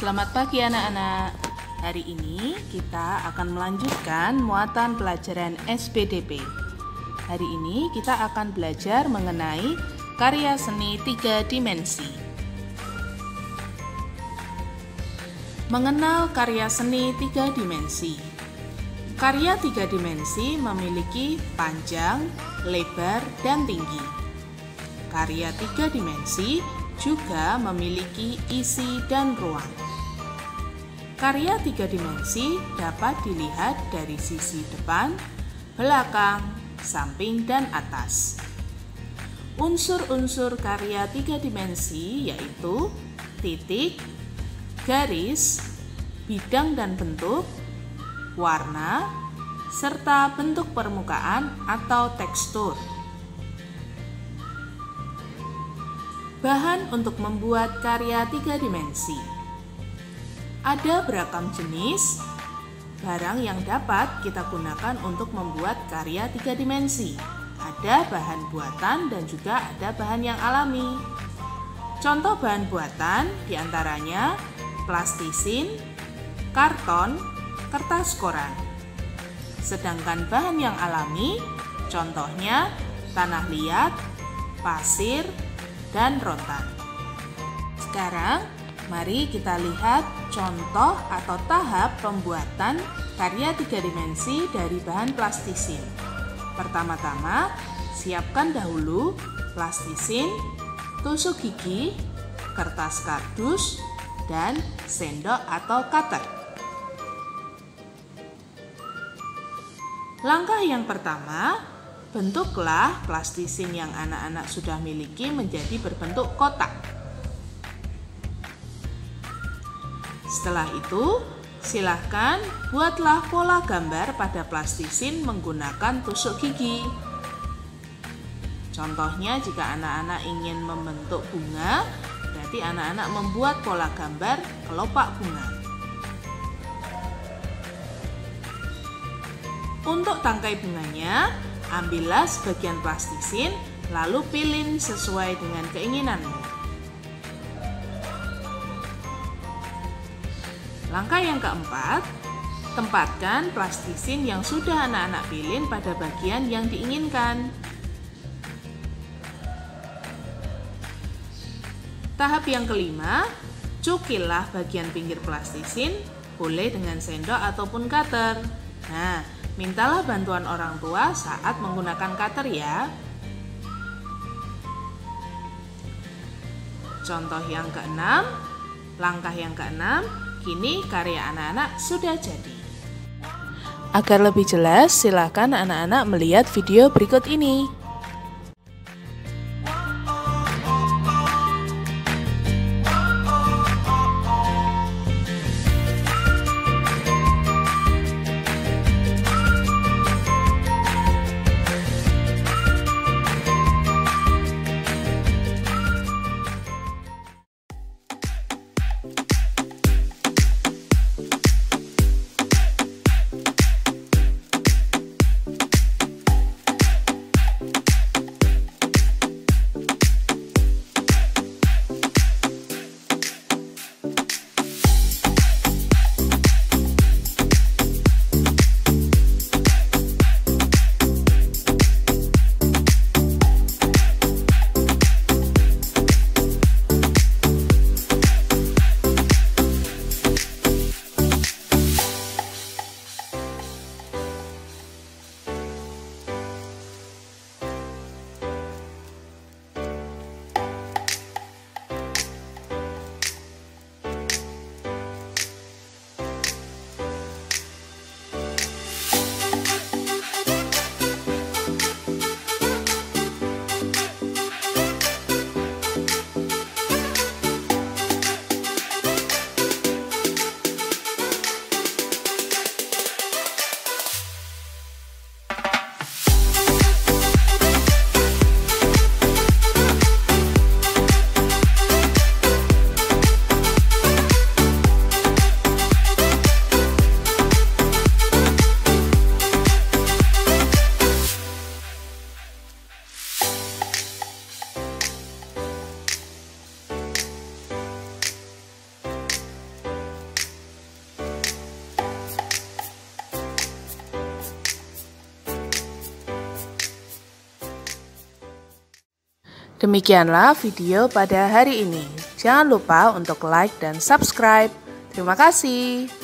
Selamat pagi anak-anak. Hari ini kita akan melanjutkan muatan pelajaran SPDP. Hari ini kita akan belajar mengenai karya seni 3 dimensi. Mengenal karya seni 3 dimensi. Karya 3 dimensi memiliki panjang, lebar, dan tinggi. Karya 3 dimensi juga memiliki isi dan ruang. Karya 3 dimensi dapat dilihat dari sisi depan, belakang, samping, dan atas. Unsur-unsur karya 3 dimensi yaitu titik, garis, bidang dan bentuk, warna, serta bentuk permukaan atau tekstur. Bahan untuk membuat karya 3 dimensi. Ada beragam jenis barang yang dapat kita gunakan untuk membuat karya 3 dimensi. Ada bahan buatan dan juga ada bahan yang alami. Contoh bahan buatan diantaranya plastisin, karton, kertas koran. Sedangkan bahan yang alami contohnya tanah liat, pasir, dan rotan. Sekarang mari kita lihat contoh atau tahap pembuatan karya 3 dimensi dari bahan plastisin. Pertama-tama, siapkan dahulu plastisin, tusuk gigi, kertas kardus, dan sendok atau cutter. Langkah yang pertama, bentuklah plastisin yang anak-anak sudah miliki menjadi berbentuk kotak. Setelah itu, silahkan buatlah pola gambar pada plastisin menggunakan tusuk gigi. Contohnya, jika anak-anak ingin membentuk bunga, berarti anak-anak membuat pola gambar kelopak bunga. Untuk tangkai bunganya, ambillah sebagian plastisin, lalu pilih sesuai dengan keinginanmu. Langkah yang keempat, tempatkan plastisin yang sudah anak-anak pilih pada bagian yang diinginkan. Tahap yang kelima, cukillah bagian pinggir plastisin, boleh dengan sendok ataupun cutter. Nah, mintalah bantuan orang tua saat menggunakan cutter ya. Contoh yang keenam, langkah yang keenam, kini karya anak-anak sudah jadi. Agar lebih jelas, silakan anak-anak melihat video berikut ini. Demikianlah video pada hari ini. Jangan lupa untuk like dan subscribe. Terima kasih.